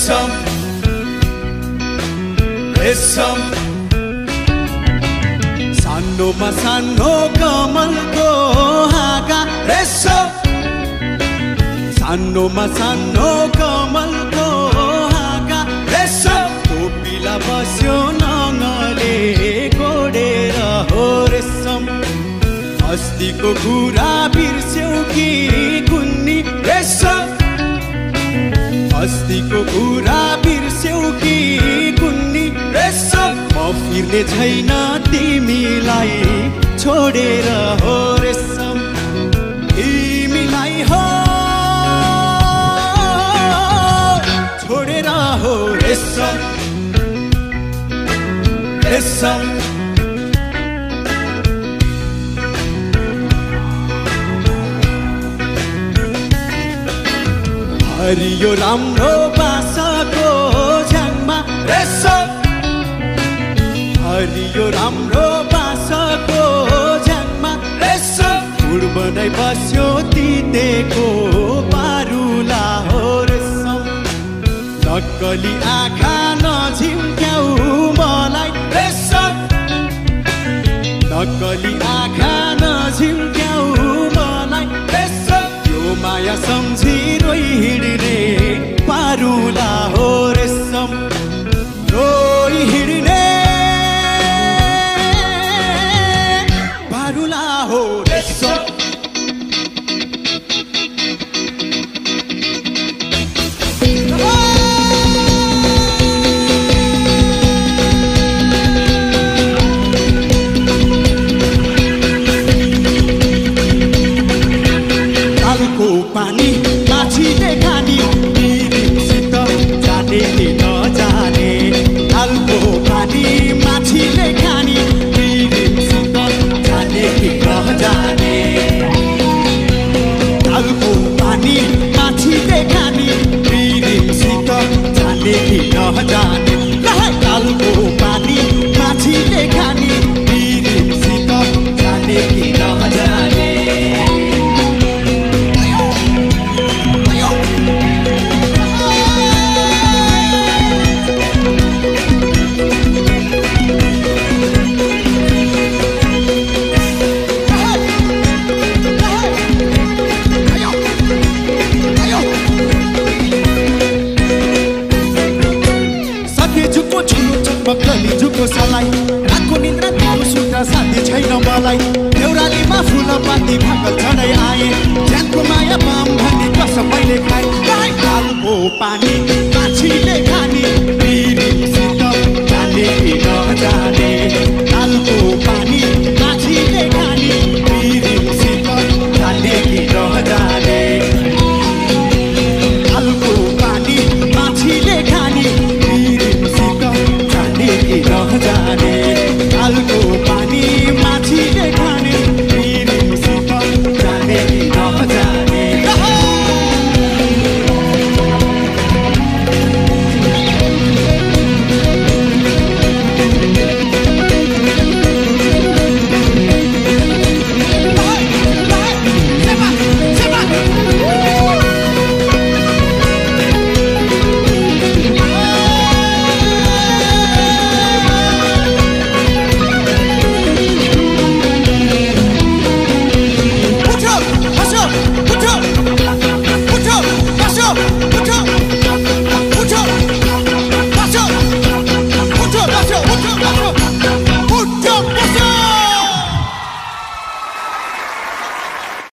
रेशम रेशम सानोमा सानो कमलको हाँगा रेशम सानोमा सानो कमलको हाँगा रेशम कोपिला बस्यो नङले गोडेर हो रेशम अस्तिको कुरा बिर्स्यौ कि कुन्नी रेशम अस्तिको कुरा बिर्स्यौ कि कुन्नी रेशम म फिर्ने छैन तिमीलाई छोडेर हो रेशम तिमीलाई हो छोडेर हो रेशम रेशम हरियो राम्रो बासाको झ्याङमा रेशम हरियो राम्रो बासाको झ्याङमा रेशम फुल बनाइ बस्यो तितेको पारुला हो रेशम नक्कली आँखा नझिम्क्याउ मलाई रेशम नक्कली आँखा नझिम्क्याउ मलाई रेशम यो माया सम्झी रोइ हिँड्ने पारुला हो रेशम रोइ हिँड्ने पारुला हो रेशम तालको पानी माछीले खानी बिरिमसित जाने कि नजाने तालको पानी माछीले खानी बिरिमसित जाने कि नजाने तालको पानी माछीले खानी बिरिमसित जाने कि नजाने तालको पानी माछीले खानी बिरिमसित जाने कि नजाने कली जुको सलाई रातको निन्द्रा दिएको सुत्न साथी छैन मलाई देउरालीमा फुल पाती भाकल चढाइ आए ज्यानको माया पाम भन्ने कसम मैले खाए तालको पानी